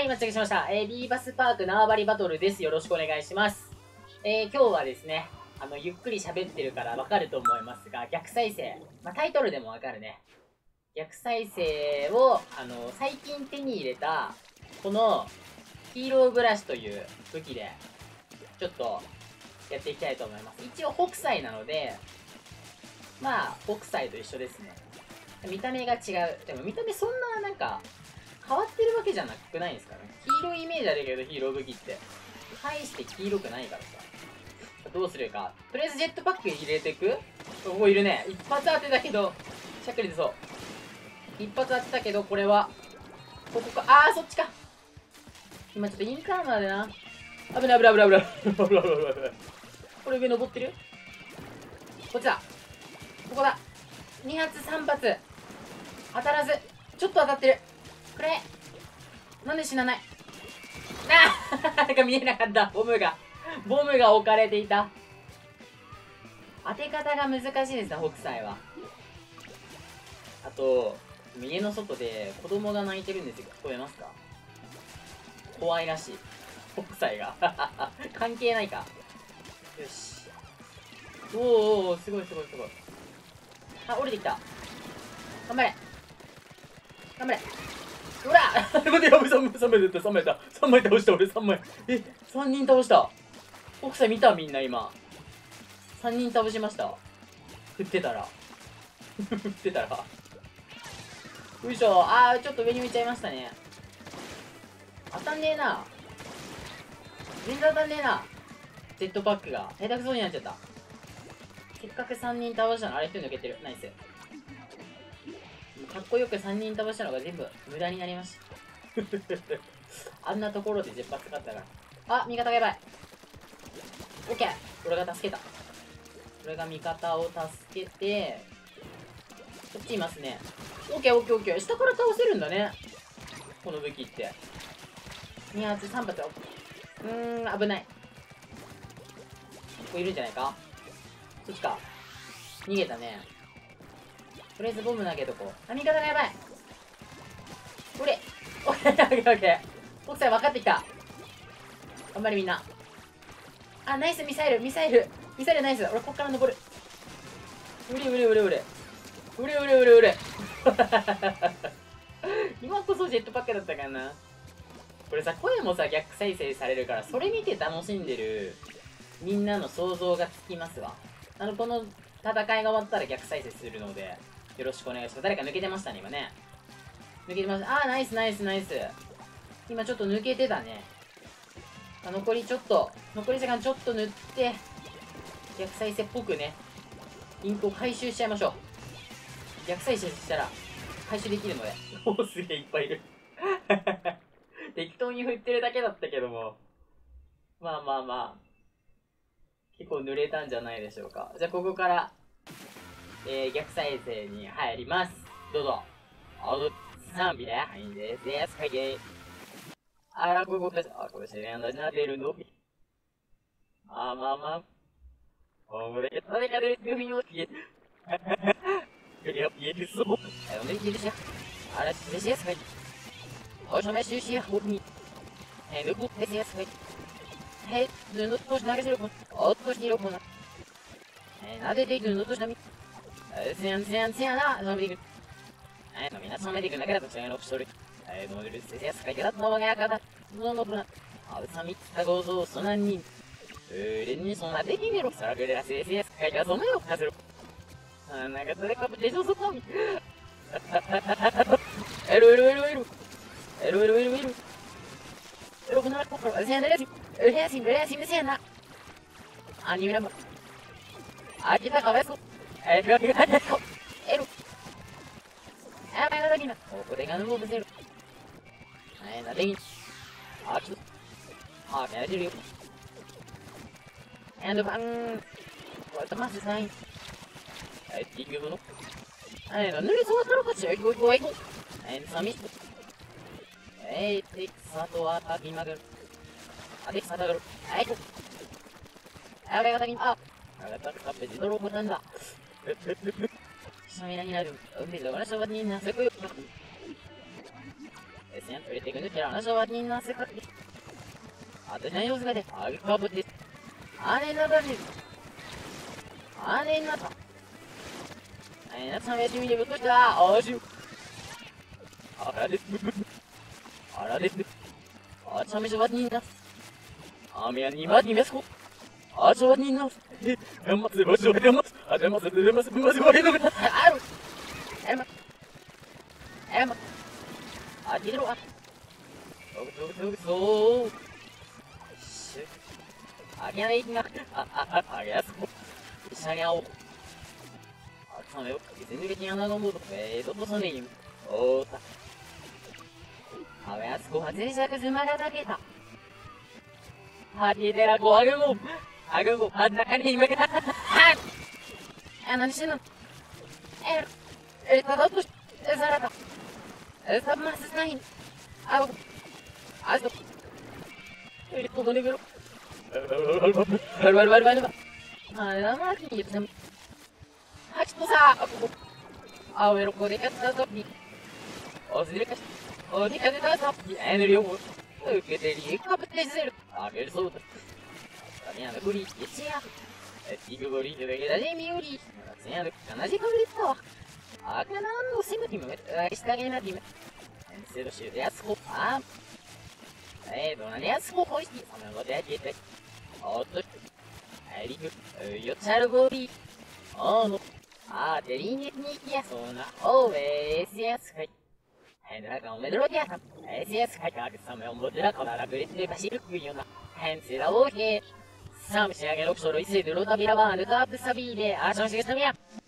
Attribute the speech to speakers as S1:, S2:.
S1: い、待ちしました。ビーバスパーク縄張りバトルです。よろしくお願いします。今日はですね、ゆっくり喋ってるからわかると思いますが、逆再生。タイトルでもわかるね。逆再生を、最近手に入れた、この、ヒーローブラシという武器で、ちょっと、やっていきたいと思います。一応、北斎なので、北斎と一緒ですね。見た目が違う。でも見た目そんな、変わってるわけじゃなくないですかね。黄色いイメージあるけど、ヒーロー武器って。大して黄色くないからさ。どうするか。とりあえずジェットパック入れてく？ここいるね。一発当てたけど、しゃっくり出そう。一発当てたけど、これは、ここか。そっちか。今ちょっとインカーナーでな。危ない。これ上登ってる？こっちだ。ここだ。2発3発。当たらず。ちょっと当たってる。くれ。なんで死なない？見えなかった。ボムが置かれていた。当て方が難しいですね、北斎は。あと、家の外で子供が泣いてるんですよ。聞こえますか？怖いらしい。北斎が。関係ないか。よし。おー、すごい。降りてきた。頑張れ。ほら待って、やべ、3枚倒した、俺3枚。3人倒した。北斎見た？みんな今。3人倒しました。振ってたら。よいしょ。ちょっと上に浮いちゃいましたね。当たんねえな。全然当たんねえな。ジェットパックが。下手くそになっちゃった。せっかく3人倒したの。あれ、1人抜けてる。ナイス。かっこよく3人倒したのが全部無駄になりました。あんなところで10発使ったから。味方がやばい。オッケー。俺が助けた。俺が味方を助けて、こっちいますね。オッケー。下から倒せるんだね。この武器って。2発、3発。危ない。ここいるんじゃないか？そっちか。逃げたね。とりあえずボム投げとこう。味方がやばい。オッケー。北斎分かってきた。頑張れみんな。ナイスミサイルナイス。俺こっから登る。うれ。今こそジェットパックだったかな。これさ、声もさ、逆再生されるから、それ見て楽しんでるみんなの想像がつきますわ。この戦いが終わったら逆再生するので、よろしくお願いします。誰か抜けてましたね、今ね。抜けてました。ナイス。今ちょっと抜けてたね。残り時間ちょっと塗って、逆再生っぽくね、インクを回収しちゃいましょう。逆再生したら、回収できるので。すげえいっぱいいる。適当に振ってるだけだったけども。結構濡れたんじゃないでしょうか。じゃあ、ここから、逆再生に入ります。どうぞ。3ビではいんです。はい。ここです。これ、セレンダになってるの。これ、誰かで組みをつけて。言えるそう。言えるし。です。はい。おしゃめししや、ほに。ルコです。はい。ずっとし投げせるこん。おっとしろこんな。なでていくのとしたみ。せやな、飲めていく。みんな飲めていくんだけど、違いのしる。飲めるせやすかいけだ、のがやかだ。ののぶな。さみったごぞ、そなに。連にそんなできねえろ。さらくれらせやすかいがそのよかする。なんかそれかぶってしょそこみ。エロ。このここせやなれし。うれしんでせやな。にみらば。きたかわいそう。エロ。前の時の、これが動物ゼロ。なでに。きと。やれてるよ。バン。これとますさい。結局の。ぬれそうだろかしら、ごい。さみ。さとはたきまぐる。さたぐる。あれがたきま、あれがたくさべて泥棒なんだ。しゃみなになる。海でおらしゃばになせこよ。 sen öğretmenin kirana var nasıl kapı. Adına yazgı de abi kapı de. Anne bari. Anne nata. Anne sana şimdi bu da ağacı. Aradet. Açamış var nina. Amya nima nimesko. Açavat nina. Emma se başo emma. Ademma se var nina. Emma. Hadi dur. Tug. Agya ikna. Agya. İşanya o. Aksana yok. İzini geçen adam bulduk be. Dodo sanayım. Ota. Agya su hazır şakası mara da kita. Hadi dera ko agam. Agam. Hadi nakani me. Anan şunu. Tadapus. Zarata. Sab masas nahin. Abo. Azdo. Öyle kullanı görüp. Ver. Alamak yiyeceğim. Haç bu sa. Avero kore katta topi. Ozirkas. Odi katta topi. Enriyo. Öketeri kapatezir. Ager soğudu. Kanyana kuri yesiya. Tigo gori de vegeta miuri. Señor, kanaji kabrito. Akana no simultimo. Está bien a ti. Se lo lleve a su fam. Donde a su hoy. A lo de allí. Otro. Arigu. Yo chargo bi. Oh no. Te riñe ni ya sona. Oh, es kai. Hendra ka me lo ya. Es kai ka sa me mo de la cara grite bashir kuyona. Hensira o ke. Sam se agero solo y se duró también la banda, sabile, a son si está bien.